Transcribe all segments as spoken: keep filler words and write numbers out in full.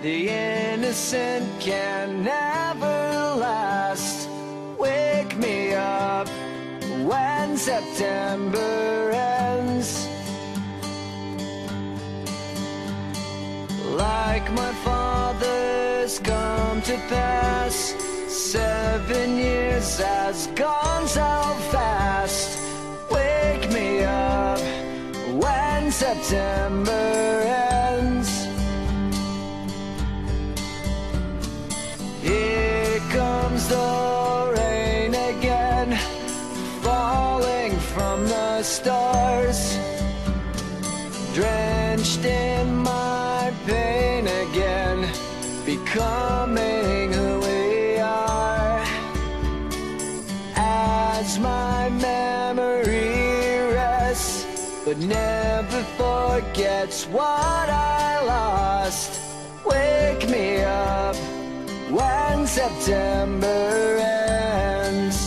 The innocent can never last. Wake me up when September ends. Like my father's come to pass, seven years has gone so fast. Wake me up when September ends. Here comes the rain again, falling from the stars, drenched in my pain again, becoming who we are. As my memory rests, but never forgets what I lost. Wake me up when September ends.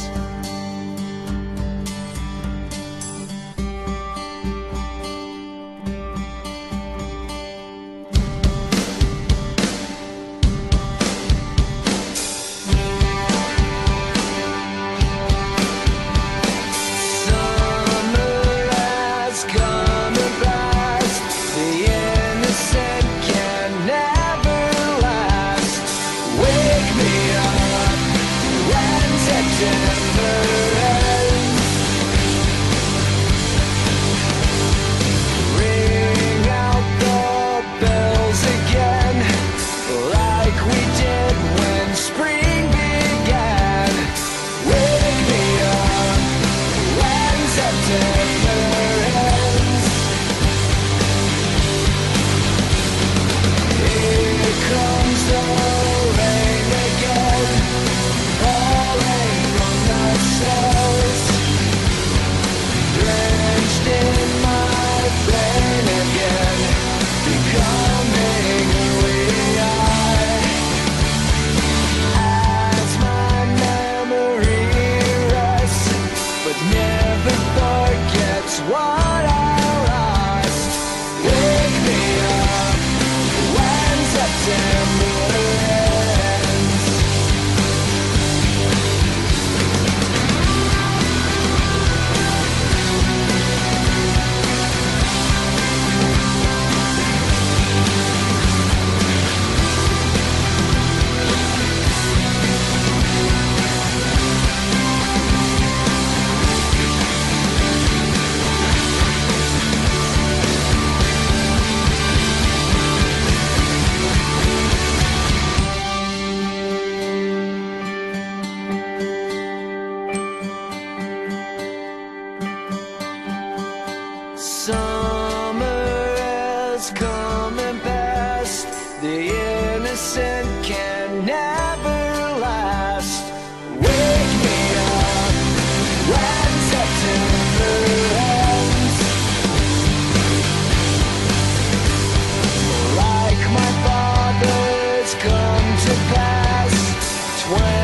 Summer has come and passed. The innocent can never last. Wake me up when September ends. Like my father's come to pass. Twenty